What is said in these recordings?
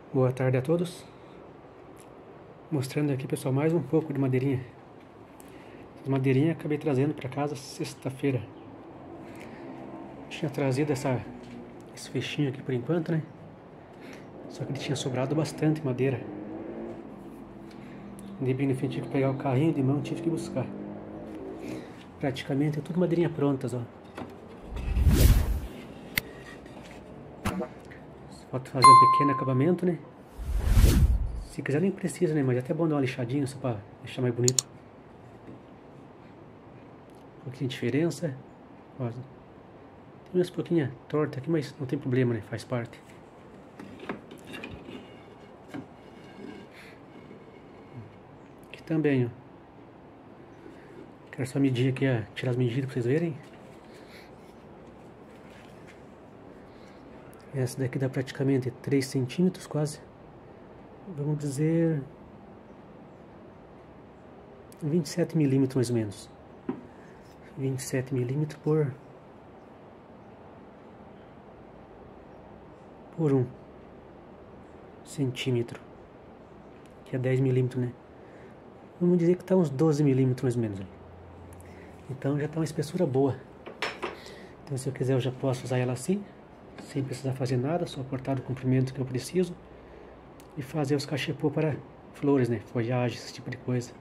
Boa tarde a todos. Mostrando aqui, pessoal, mais um pouco de madeirinha. Essa madeirinha acabei trazendo para casa sexta-feira. Tinha trazido esse fechinho aqui por enquanto, né? Só que ele tinha sobrado bastante madeira. De bem no fim, tive que pegar o carrinho de mão, tive que buscar. Praticamente é tudo madeirinha prontas, ó. Falta fazer um pequeno acabamento, né? Se quiser nem precisa, né? Mas é até bom dar uma lixadinha só pra deixar mais bonito. Um pouquinho de diferença. Ó, tem umas pouquinho torta aqui, mas não tem problema, né? Faz parte. Aqui também, ó. Quero só medir aqui, ó, tirar as medidas pra vocês verem. Essa daqui dá praticamente 3 centímetros quase. Vamos dizer 27 milímetros mais ou menos. 27 milímetros por 1 centímetro. Que é 10 milímetros, né? Vamos dizer que está uns 12 milímetros mais ou menos. Então já está uma espessura boa. Então se eu quiser eu já posso usar ela assim, sem precisar fazer nada, só cortar o comprimento que eu preciso e fazer os cachepô para flores, né? Folhagem, esse tipo de coisa.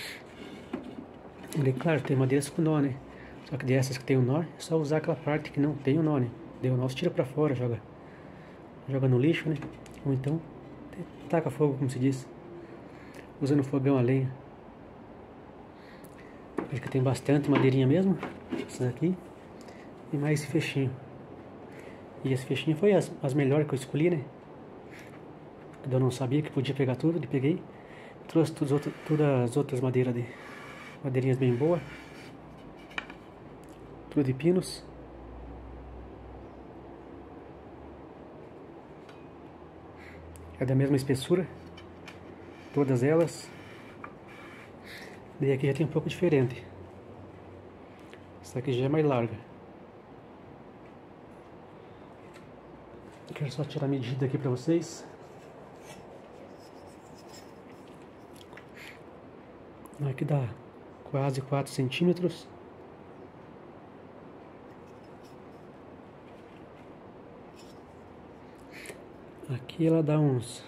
E claro, tem madeiras com nó, né? Só que dessas que tem o nó, é só usar aquela parte que não tem o nó, né? Deu o nó, você tira pra fora, joga no lixo, né? Ou então taca fogo, como se diz. Usa no fogão a lenha. Acho que tem bastante madeirinha mesmo. Essas aqui. E mais esse fechinho. E esse fechinho foi as melhores que eu escolhi, né? Eu não sabia que podia pegar tudo, e peguei. Trouxe todas as outras madeirinhas bem boas. Tudo de pinos. É da mesma espessura. Todas elas. Daí aqui já tem um pouco diferente. Essa aqui já é mais larga. Quero só tirar a medida aqui pra vocês. Aqui dá quase 4 centímetros. Aqui ela dá uns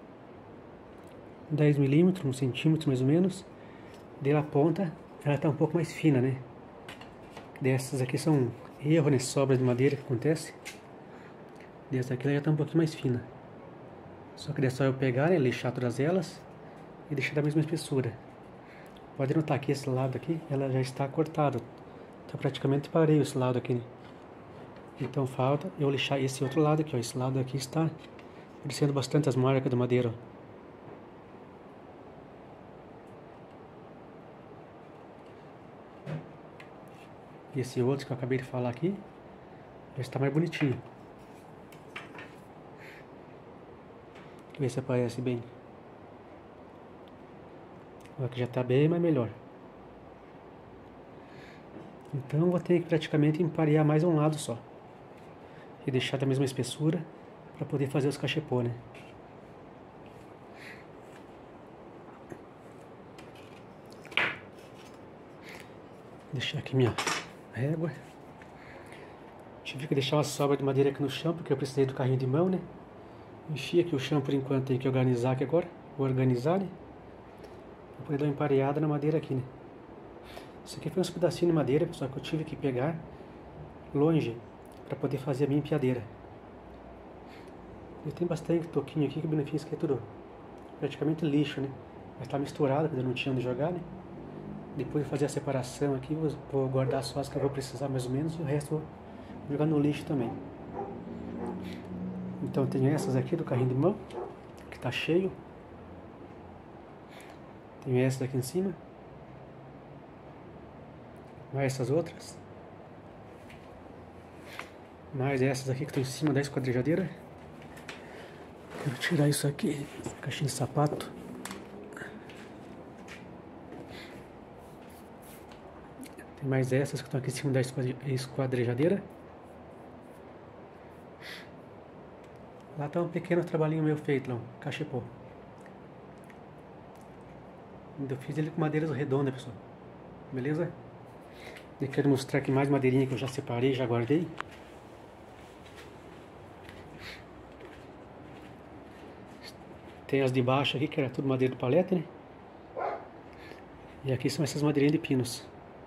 10 milímetros, 1 centímetro mais ou menos. Daí a ponta, ela tá um pouco mais fina, né? Dessas aqui são erros, né? Sobras de madeira que acontece. Dessa aqui ela já tá um pouquinho mais fina. Só que é só eu pegar, né? Lixar todas elas e deixar da mesma espessura. Pode notar que esse lado aqui, ela já está cortada. Tá praticamente parei esse lado aqui, né? Então falta eu lixar esse outro lado aqui, ó. Esse lado aqui está aparecendo bastante as marcas da madeira, ó. E esse outro que eu acabei de falar aqui, já está mais bonitinho. Ver se aparece bem. Aqui já está bem mais melhor. Então vou ter que praticamente emparear mais um lado só. E deixar da mesma espessura para poder fazer os cachepô, né? Deixar aqui minha régua. Tive que deixar uma sobra de madeira aqui no chão, porque eu precisei do carrinho de mão, né? Enchi aqui o chão por enquanto, tem que organizar aqui agora. Vou organizar, né? Pra poder dar uma empareada na madeira aqui, né? Isso aqui foi uns pedacinhos de madeira, pessoal, que eu tive que pegar longe para poder fazer a minha empilhadeira. Eu tenho bastante toquinho aqui, que o benefício que é tudo praticamente lixo, né? Mas tá misturado, porque eu não tinha onde jogar, né? Depois de fazer a separação aqui, vou guardar só as que eu vou precisar mais ou menos, e o resto vou jogar no lixo também. Então tem essas aqui do carrinho de mão, que tá cheio. Tem essas aqui em cima. Mais essas outras. Mais essas aqui que estão em cima da esquadrejadeira. Quero tirar isso aqui, caixinha de sapato. Tem mais essas que estão aqui em cima da esquadrejadeira. Lá tá um pequeno trabalhinho meu feito, não, cachepô. Eu fiz ele com madeiras redondas, pessoal. Beleza? Eu quero mostrar aqui mais madeirinha que eu já separei, já guardei. Tem as de baixo aqui, que era tudo madeira de paleta, né? E aqui são essas madeirinhas de pinos.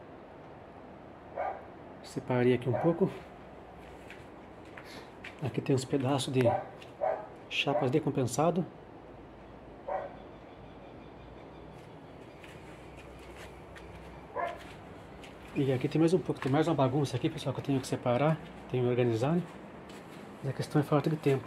Separei aqui um pouco. Aqui tem uns pedaços de chapas decompensado. E aqui tem mais um pouco, tem mais uma bagunça aqui, pessoal, que eu tenho que separar, tenho que organizar, né? Mas a questão é falta de tempo.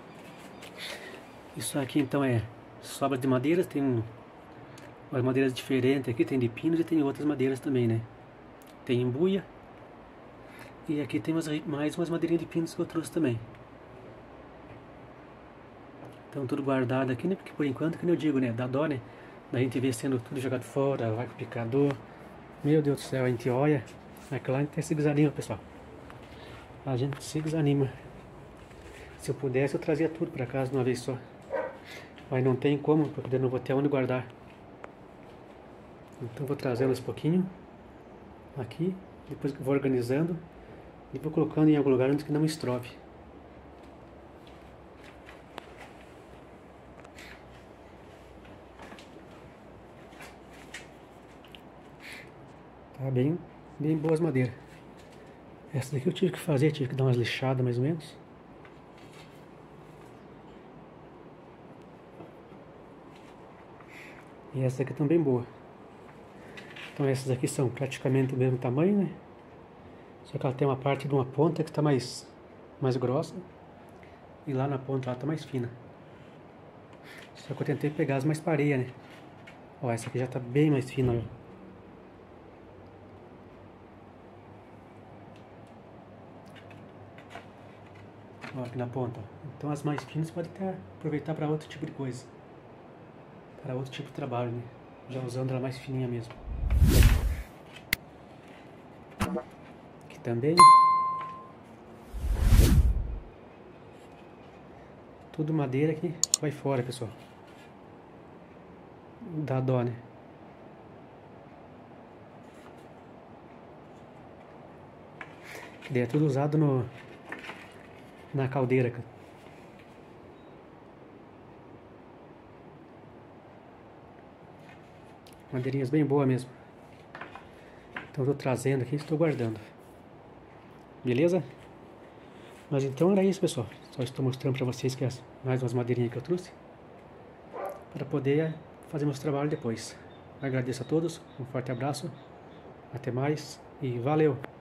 Isso aqui então é sobra de madeiras, tem umas madeiras diferentes aqui, tem de pinos e tem outras madeiras também, né? Tem embuia. E aqui tem mais umas madeirinhas de pinos que eu trouxe também. Então tudo guardado aqui, né? Porque por enquanto, que eu digo, né? Dá dó, né? Da gente ver sendo tudo jogado fora, vai com picador. Meu Deus do céu, a gente olha. Aquilo lá a gente se desanima, pessoal. A gente se desanima. Se eu pudesse, eu trazia tudo pra casa de uma vez só. Mas não tem como, porque eu não vou ter onde guardar. Então vou trazendo aos pouquinho. Aqui. Depois que eu vou organizando. E vou colocando em algum lugar antes que não estrove. Tá bem boas madeiras. Essa daqui eu tive que fazer, tive que dar umas lixadas mais ou menos. E essa aqui também boa. Então essas aqui são praticamente do mesmo tamanho, né? Só que ela tem uma parte de uma ponta que está mais grossa. E lá na ponta ela está mais fina. Só que eu tentei pegar as mais pareias, né? Ó, essa aqui já está bem mais fina, ó. Ó, aqui na ponta. Então as mais finas pode até aproveitar para outro tipo de coisa. Para outro tipo de trabalho, né? Já usando ela mais fininha mesmo. Aqui também. Tudo madeira que vai fora, pessoal. Dá dó, né? Que daí é tudo usado na caldeira, cara. Madeirinhas bem boas mesmo. Então eu tô trazendo aqui e estou guardando. Beleza? Mas então era isso, pessoal. Só estou mostrando para vocês que mais umas madeirinhas que eu trouxe. Para poder fazer meus trabalhos depois. Agradeço a todos. Um forte abraço. Até mais. E valeu!